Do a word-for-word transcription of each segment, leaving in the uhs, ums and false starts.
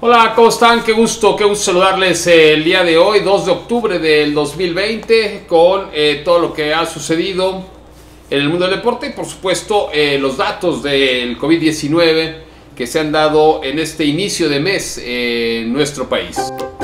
Hola, ¿cómo están? Qué gusto, qué gusto saludarles el día de hoy, dos de octubre del dos mil veinte, con eh, todo lo que ha sucedido en el mundo del deporte y por supuesto eh, los datos del COVID diecinueve que se han dado en este inicio de mes en nuestro país.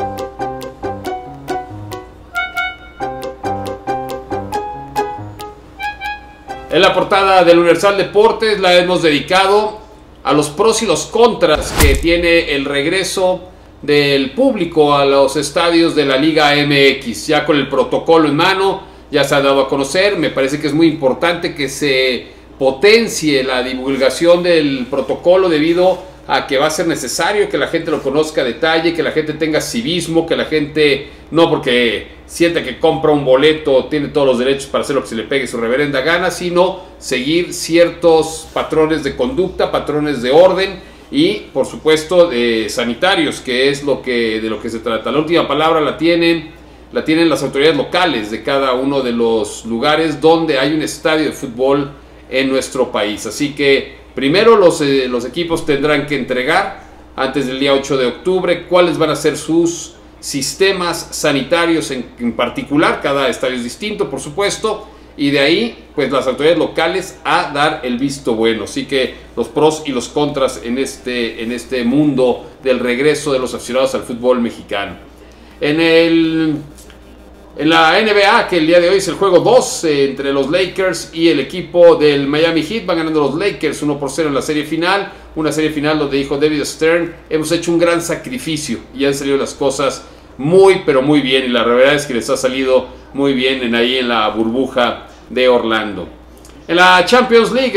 En la portada del Universal Deportes la hemos dedicado a los pros y los contras que tiene el regreso del público a los estadios de la Liga M X. Ya con el protocolo en mano, ya se ha dado a conocer. Me parece que es muy importante que se potencie la divulgación del protocolo debido a que va a ser necesario que la gente lo conozca a detalle, que la gente tenga civismo, que la gente no porque sienta que compra un boleto tiene todos los derechos para hacer lo que se le pegue su reverenda gana, sino seguir ciertos patrones de conducta, patrones de orden y por supuesto eh, sanitarios, que es lo que, de lo que se trata. La última palabra la tienen, la tienen las autoridades locales de cada uno de los lugares donde hay un estadio de fútbol en nuestro país. Así que primero los, eh, los equipos tendrán que entregar antes del día ocho de octubre cuáles van a ser sus sistemas sanitarios en, en particular. Cada estadio es distinto, por supuesto, y de ahí pues las autoridades locales a dar el visto bueno. Así que los pros y los contras en este, en este mundo del regreso de los aficionados al fútbol mexicano. En el En la N B A, que el día de hoy es el juego dos eh, entre los Lakers y el equipo del Miami Heat, van ganando los Lakers uno por cero en la serie final. Una serie final donde dijo David Stern, hemos hecho un gran sacrificio y han salido las cosas muy pero muy bien. Y la verdad es que les ha salido muy bien en, ahí en la burbuja de Orlando. En la Champions League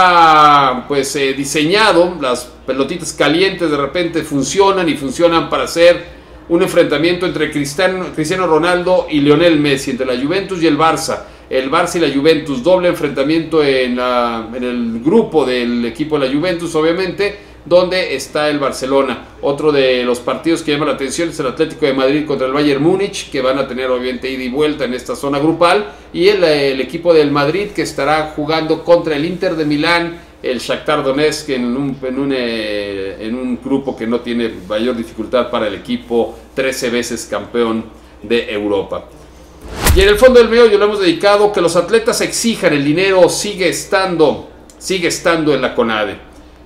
está pues eh, diseñado, las pelotitas calientes de repente funcionan y funcionan para hacer un enfrentamiento entre Cristiano, Cristiano Ronaldo y Lionel Messi, entre la Juventus y el Barça. El Barça y la Juventus, doble enfrentamiento en, la, en el grupo del equipo de la Juventus, obviamente, donde está el Barcelona. Otro de los partidos que llama la atención es el Atlético de Madrid contra el Bayern Múnich, que van a tener obviamente ida y vuelta en esta zona grupal, y el, el equipo del Madrid que estará jugando contra el Inter de Milán, el Shakhtar Donetsk, en un, en, un, eh, en un grupo que no tiene mayor dificultad para el equipo trece veces campeón de Europa. Y en el fondo del meollo lo hemos dedicado que los atletas exijan el dinero, sigue estando, sigue estando en la CONADE.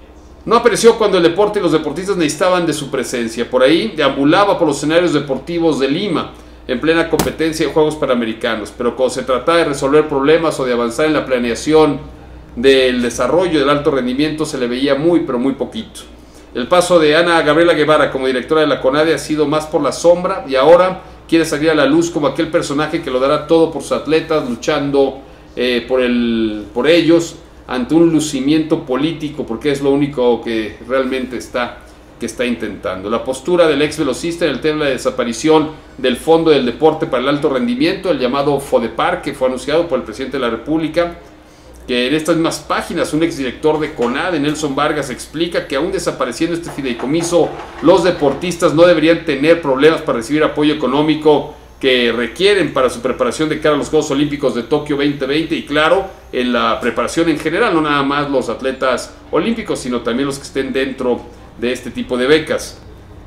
No apareció cuando el deporte y los deportistas necesitaban de su presencia. Por ahí deambulaba por los escenarios deportivos de Lima, en plena competencia de Juegos Panamericanos. Pero cuando se trataba de resolver problemas o de avanzar en la planeación del desarrollo del alto rendimiento, se le veía muy pero muy poquito. El paso de Ana Gabriela Guevara como directora de la CONADE ha sido más por la sombra y ahora quiere salir a la luz como aquel personaje que lo dará todo por sus atletas, luchando eh, por, el, por ellos ante un lucimiento político, porque es lo único que realmente está, que está intentando. La postura del ex velocista en el tema de la desaparición del Fondo del Deporte para el Alto Rendimiento, el llamado FODEPAR, que fue anunciado por el presidente de la República, que en estas mismas páginas un exdirector de CONADE, Nelson Vargas, explica que aún desapareciendo este fideicomiso, los deportistas no deberían tener problemas para recibir apoyo económico que requieren para su preparación de cara a los Juegos Olímpicos de Tokio veinte veinte y claro, en la preparación en general, no nada más los atletas olímpicos, sino también los que estén dentro de este tipo de becas.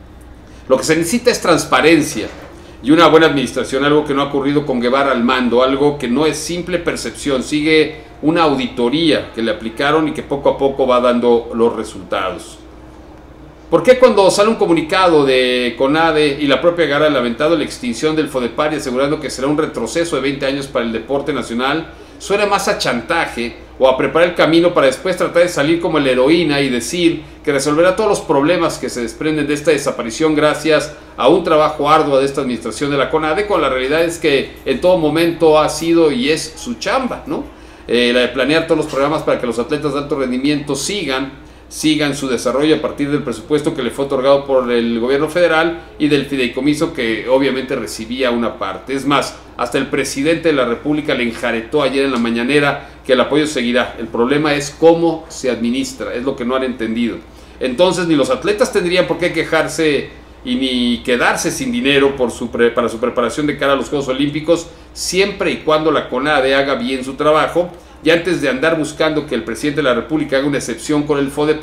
Lo que se necesita es transparencia y una buena administración, algo que no ha ocurrido con Guevara al mando, algo que no es simple percepción, sigue una auditoría que le aplicaron y que poco a poco va dando los resultados. ¿Por qué cuando sale un comunicado de CONADE y la propia Guevara ha lamentado la extinción del FODEPAR y asegurando que será un retroceso de veinte años para el deporte nacional, suena más a chantaje o a preparar el camino para después tratar de salir como la heroína y decir que resolverá todos los problemas que se desprenden de esta desaparición gracias a un trabajo arduo de esta administración de la CONADE, cuando la realidad es que en todo momento ha sido y es su chamba, ¿no? Eh, la de planear todos los programas para que los atletas de alto rendimiento sigan, sigan su desarrollo a partir del presupuesto que le fue otorgado por el gobierno federal y del fideicomiso que obviamente recibía una parte. Es más, hasta el presidente de la República le enjaretó ayer en la mañanera que el apoyo seguirá. El problema es cómo se administra, es lo que no han entendido. Entonces ni los atletas tendrían por qué quejarse y ni quedarse sin dinero por su pre, para su preparación de cara a los Juegos Olímpicos, siempre y cuando la CONADE haga bien su trabajo. Y antes de andar buscando que el presidente de la República haga una excepción con el FODEPAR,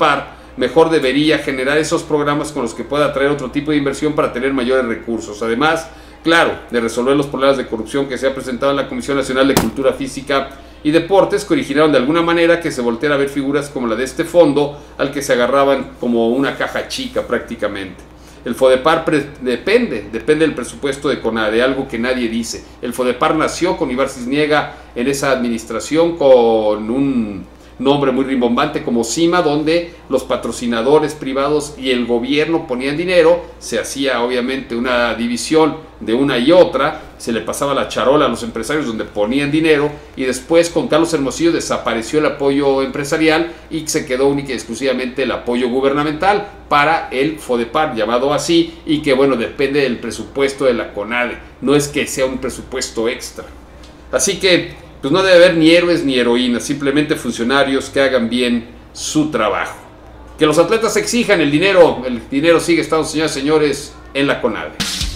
mejor debería generar esos programas con los que pueda atraer otro tipo de inversión para tener mayores recursos. Además, claro, de resolver los problemas de corrupción que se ha presentado en la Comisión Nacional de Cultura Física y Deportes, que originaron de alguna manera que se volteara a ver figuras como la de este fondo, al que se agarraban como una caja chica prácticamente. El FODEPAR depende, depende del presupuesto de CONADE, algo que nadie dice. El FODEPAR nació con Ibar Cisniega en esa administración con un nombre muy rimbombante como CIMA, donde los patrocinadores privados y el gobierno ponían dinero, se hacía obviamente una división de una y otra, se le pasaba la charola a los empresarios donde ponían dinero, y después con Carlos Hermosillo desapareció el apoyo empresarial y se quedó única y exclusivamente el apoyo gubernamental para el FODEPAR, llamado así, y que bueno, depende del presupuesto de la CONADE, no es que sea un presupuesto extra. Así que pues no debe haber ni héroes ni heroínas, simplemente funcionarios que hagan bien su trabajo. Que los atletas exijan el dinero, el dinero sigue estando, señoras y señores, en la CONADE.